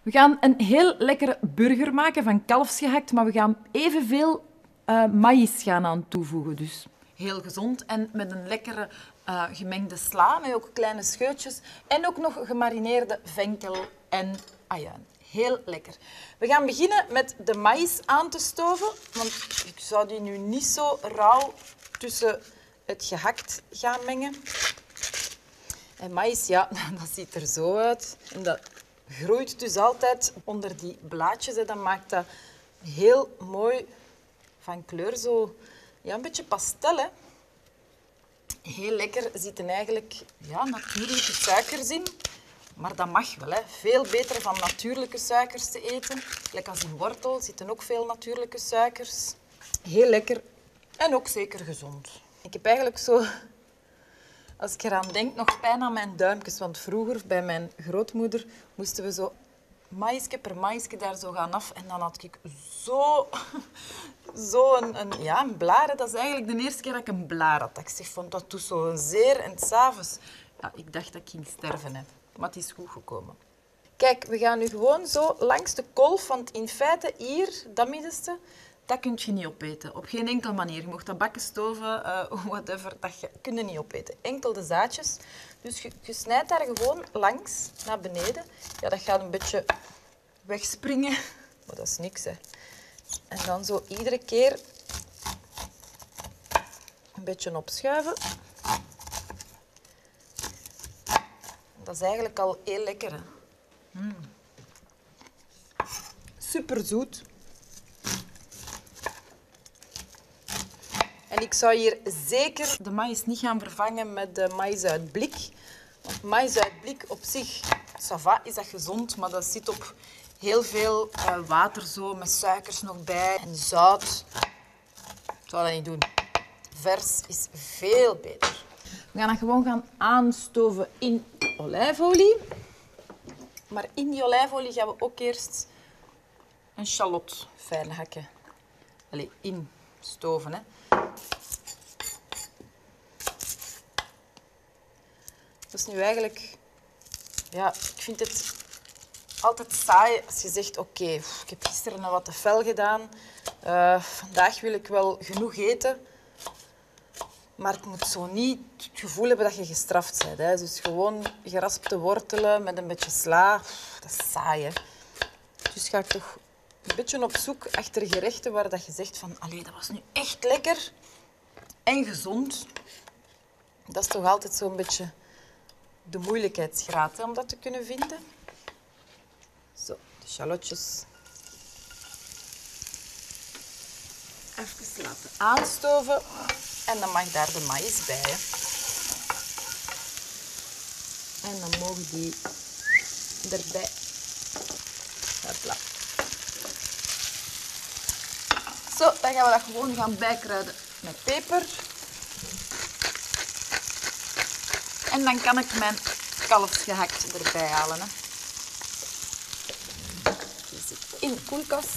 We gaan een heel lekkere burger maken van kalfsgehakt, maar we gaan evenveel maïs gaan aan toevoegen. Dus heel gezond en met een lekkere gemengde sla, met ook kleine scheutjes en ook nog gemarineerde venkel en ajuin. Heel lekker. We gaan beginnen met de maïs aan te stoven, want ik zou die nu niet zo rauw tussen het gehakt gaan mengen. En maïs, ja, dat ziet er zo uit. En dat groeit dus altijd onder die blaadjes. Hè. Dat maakt dat heel mooi van kleur. Zo, ja, een beetje pastel. Hè. Heel lekker. Er zitten eigenlijk natuurlijke suikers in. Maar dat mag wel. Hè. Veel beter van natuurlijke suikers te eten. Kijk, als in wortel zitten ook veel natuurlijke suikers. Heel lekker en ook zeker gezond. Ik heb eigenlijk zo, als ik eraan denk, nog pijn aan mijn duimpjes. Want vroeger, bij mijn grootmoeder, moesten we zo maïsje per maïsje daar zo gaan af. En dan had ik een blaar. Dat is eigenlijk de eerste keer dat ik een blaar had. Ik zeg van, dat doet zo zeer. En 's avonds, ja, ik dacht dat ik ging sterven. Hè. Maar het is goed gekomen. Kijk, we gaan nu gewoon zo langs de kolf. Want in feite hier, dat middenste, dat kun je niet opeten. Op geen enkele manier. Je mag dat bakken, stoven, whatever, dat kun je niet opeten. Enkel de zaadjes. Dus je snijdt daar gewoon langs naar beneden. Ja, dat gaat een beetje wegspringen. Maar dat is niks, hè. En dan zo iedere keer een beetje opschuiven. Dat is eigenlijk al heel lekker, hè. Super zoet. En ik zou hier zeker de maïs niet gaan vervangen met de maïs uit blik. Want maïs uit blik op zich, ça va, is dat gezond, maar dat zit op heel veel water zo, met suikers nog bij en zout. Ik zou dat niet doen. Vers is veel beter. We gaan dat gewoon gaan aanstoven in olijfolie. Maar in die olijfolie gaan we ook eerst een shallot fijn hakken. Allee, instoven, hè. Dat is nu eigenlijk... Ja, ik vind het altijd saai als je zegt... Oké, ik heb gisteren nog wat te fel gedaan. Vandaag wil ik wel genoeg eten. Maar het moet zo niet het gevoel hebben dat je gestraft bent. Hè. Dus gewoon geraspte wortelen met een beetje sla. Dat is saai, hè. Dus ga ik toch een beetje op zoek achter gerechten waar dat je zegt van... Allee, dat was nu echt lekker en gezond. Dat is toch altijd zo'n beetje de moeilijkheidsgraad, hè, om dat te kunnen vinden. Zo, de shallotjes. Even laten aanstoven. En dan mag daar de maïs bij. Hè. En dan mogen die erbij. Hopla. Zo, dan gaan we dat gewoon gaan bijkruiden met peper. En dan kan ik mijn kalfsgehakt erbij halen. Hè. Die zit in de koelkast.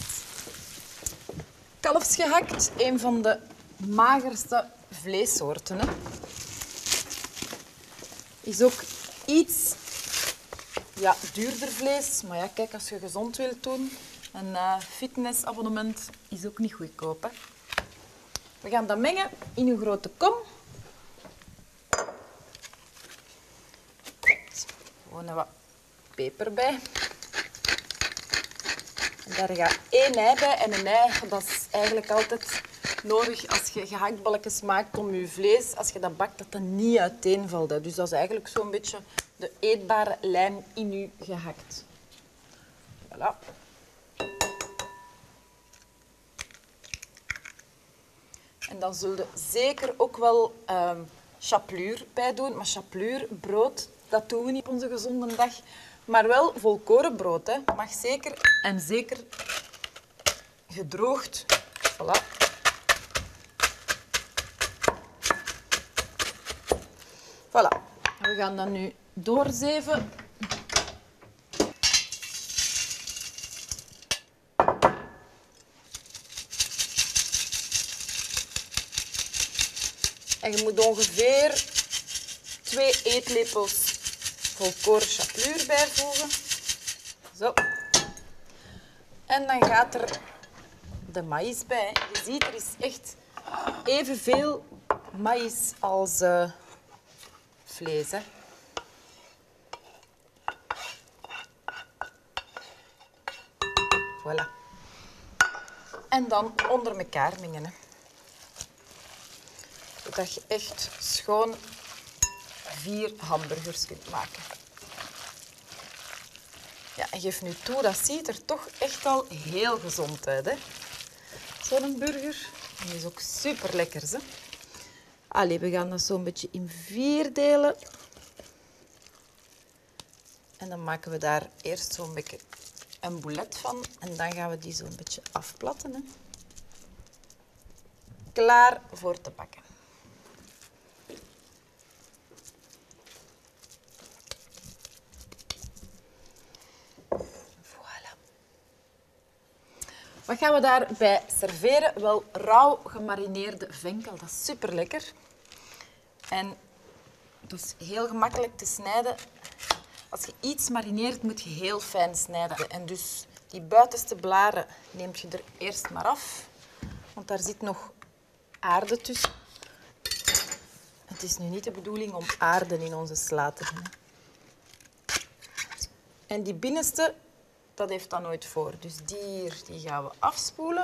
Kalfsgehakt, een van de magerste vleessoorten. Hè. Is ook iets duurder vlees. Maar ja, kijk, als je gezond wilt doen, een fitnessabonnement is ook niet goedkoop. Hè. We gaan dat mengen in een grote kom. Gewoon wat peper bij. En daar gaat 1 ei bij. En een ei, dat is eigenlijk altijd nodig als je gehaktballetjes maakt om je vlees, als je dat bakt, dat dat niet uiteenvalt. Dus dat is eigenlijk zo'n beetje de eetbare lijm in je gehakt. Voilà. En dan zul je zeker ook wel chapelure bij doen. Maar chapelure, brood, dat doen we niet op onze gezonde dag. Maar wel volkorenbrood, hè. Mag zeker en zeker gedroogd. Voilà. Voilà. We gaan dat nu doorzeven. En je moet ongeveer 2 eetlepels volkoren chapelure bijvoegen. Zo. En dan gaat er de maïs bij. Je ziet, er is echt evenveel maïs als vlees. Hè. Voilà. En dan onder elkaar mengen. Hè. Zodat je echt schoon 4 hamburgers kunt maken. Ja, en geef nu toe, dat ziet er toch echt al heel gezond uit, hè? Zo'n burger. En die is ook super lekker, hè? Allee, we gaan dat zo'n beetje in 4 delen. En dan maken we daar eerst zo'n beetje een boulet van. En dan gaan we die zo'n beetje afplatten, hè? Klaar voor te bakken. Wat gaan we daarbij serveren? Wel, rauw gemarineerde venkel. Dat is super lekker. En dat is heel gemakkelijk te snijden. Als je iets marineert, moet je heel fijn snijden. En dus die buitenste blaren neem je er eerst maar af. Want daar zit nog aarde tussen. Het is nu niet de bedoeling om aarde in onze sla te hebben. En die binnenste, dat heeft dat nooit voor. Dus die gaan we afspoelen.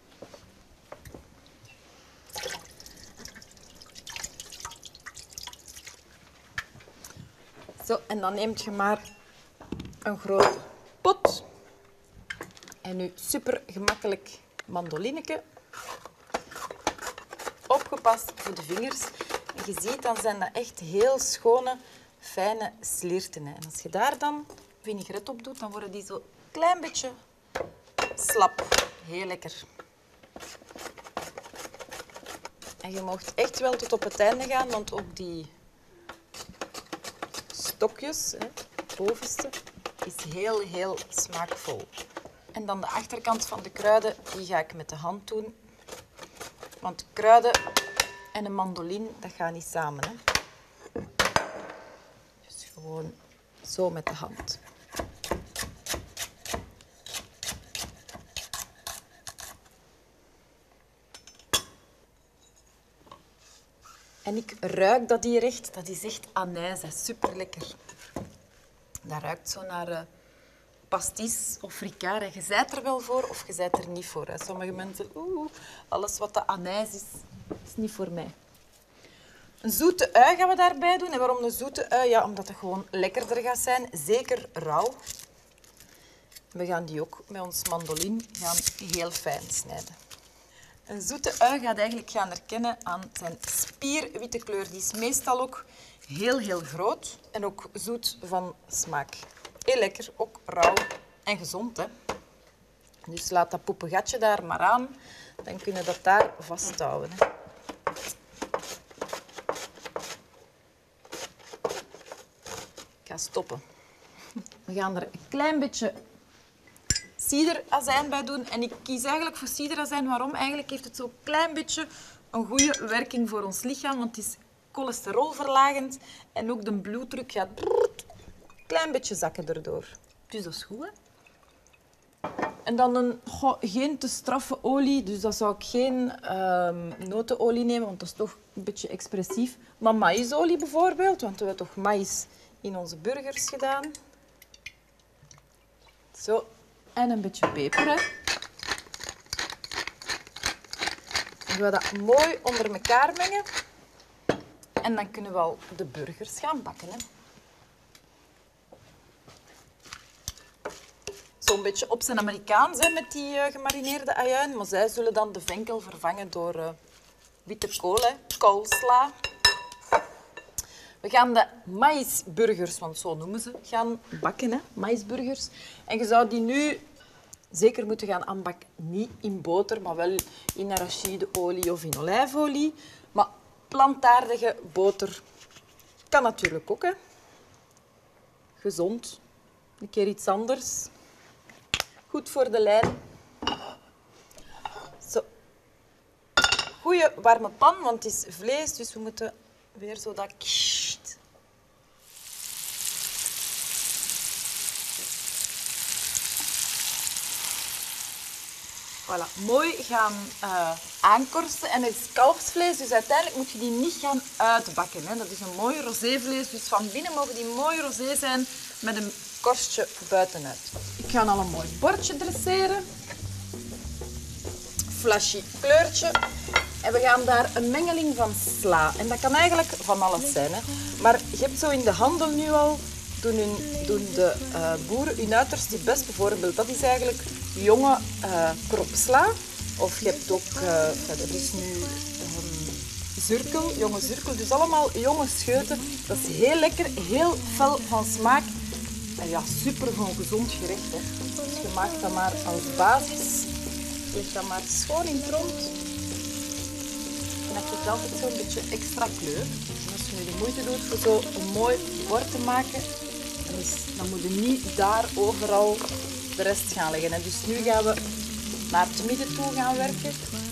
Zo, en dan neemt je maar een grote pot. En nu super gemakkelijk mandolineke. Opgepast voor de vingers. En je ziet, dan zijn dat echt heel schone, fijne slierten. En als je daar dan vinaigrette op doet, dan worden die zo een klein beetje slap. Heel lekker. En je mag echt wel tot op het einde gaan, want ook die stokjes, het bovenste, is heel, heel smaakvol. En dan de achterkant van de kruiden, die ga ik met de hand doen. Want kruiden en een mandoline, dat gaat niet samen. Hè? Dus gewoon zo met de hand. En ik ruik dat hier echt. Dat is echt anijs. Super lekker. Dat ruikt zo naar pastis of fricade. Je zijt er wel voor of je zijt er niet voor. Hè. Sommige mensen, alles wat de anijs is niet voor mij. Een zoete ui gaan we daarbij doen. En waarom een zoete ui? Ja, omdat het gewoon lekkerder gaat zijn. Zeker rauw. We gaan die ook met ons mandoline heel fijn snijden. Een zoete ui gaat eigenlijk gaan herkennen aan zijn spierwitte kleur. Die is meestal ook heel, heel groot en ook zoet van smaak. Heel lekker, ook rauw en gezond. Hè? Dus laat dat poepengatje daar maar aan. Dan kun je dat daar vasthouden. Hè? Ik ga stoppen. We gaan er een klein beetje ciderazijn bij doen. En ik kies eigenlijk voor ciderazijn. Waarom? Eigenlijk heeft het zo'n klein beetje een goede werking voor ons lichaam. Want het is cholesterolverlagend. En ook de bloeddruk gaat een klein beetje zakken erdoor. Dus dat is goed, hè? En dan geen te straffe olie. Dus dat zou ik geen notenolie nemen, want dat is toch een beetje expressief. Maar maïsolie bijvoorbeeld, want we hebben toch maïs in onze burgers gedaan. Zo. En een beetje peper. Hè. Dan gaan we dat mooi onder elkaar mengen. En dan kunnen we al de burgers gaan bakken. Hè. Zo'n beetje op zijn Amerikaans hè, met die gemarineerde ajuin. Maar zij zullen dan de venkel vervangen door witte kool, hè, koolsla. We gaan de maïsburgers, want zo noemen ze, gaan bakken. Hè, maïsburgers. En je zou die nu zeker moeten gaan aanbakken. Niet in boter, maar wel in arachideolie of in olijfolie. Maar plantaardige boter kan natuurlijk ook. Hè. Gezond. Een keer iets anders. Goed voor de lijn. Zo. Goeie warme pan, want het is vlees, dus we moeten weer zo dat... Voilà, mooi gaan aankorsten. En het is kalfsvlees, dus uiteindelijk moet je die niet gaan uitbakken. Hè. Dat is een mooi rosévlees, dus van binnen mogen die mooi rosé zijn met een korstje buitenuit. Ik ga al een mooi bordje dresseren. Flashy kleurtje. En we gaan daar een mengeling van sla. En dat kan eigenlijk van alles zijn. Hè. Maar je hebt zo in de handel nu al, doen de boeren hun uiterste best. Bijvoorbeeld, dat is eigenlijk jonge kropsla. Of je hebt ook, dat is nu zurkel, jonge zurkel. Dus allemaal jonge scheuten. Dat is heel lekker, heel fel van smaak. En ja, super gewoon gezond gerecht. Hè. Dus je maakt dat maar als basis. Leg dat maar schoon in het rond. En dat geeft altijd zo'n beetje extra kleur. En als je nu de moeite doet voor zo een mooi bord te maken, dan moet je niet daar overal de rest gaan leggen. Hè. Dus nu gaan we naar het midden toe gaan werken.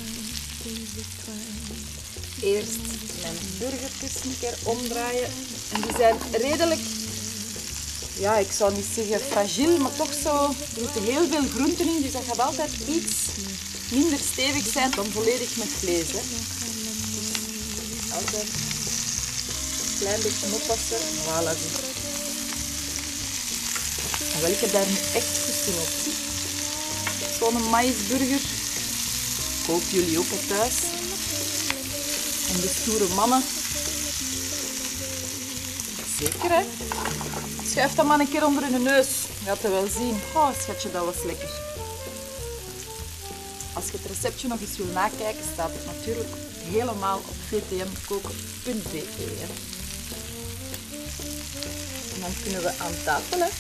Eerst mijn burgertjes een keer omdraaien. En die zijn redelijk, ja, ik zou niet zeggen fragiel, maar toch zo, er zitten heel veel groenten in, dus dat gaat altijd iets minder stevig zijn dan volledig met vlees. Hè. Dus altijd een klein beetje oppassen. Voilà, zie. En wel, ik heb daar nu echt goesting op. Zo'n maïsburger. Ik hoop jullie ook thuis. En de stoere mannen. Zeker, hè? Schuif dat maar een keer onder hun neus. Je gaat het wel zien. Oh, schatje, dat was lekker. Als je het receptje nog eens wil nakijken, staat het natuurlijk helemaal op vtmkoken.be. En dan kunnen we aan tafel, hè.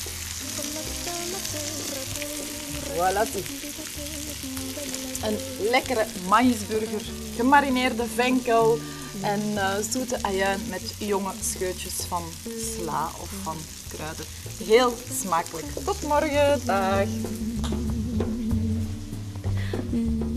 Voilà, zie. Een lekkere maïsburger, gemarineerde venkel en zoete ajuin met jonge scheutjes van sla of van kruiden. Heel smakelijk. Tot morgen. Dag.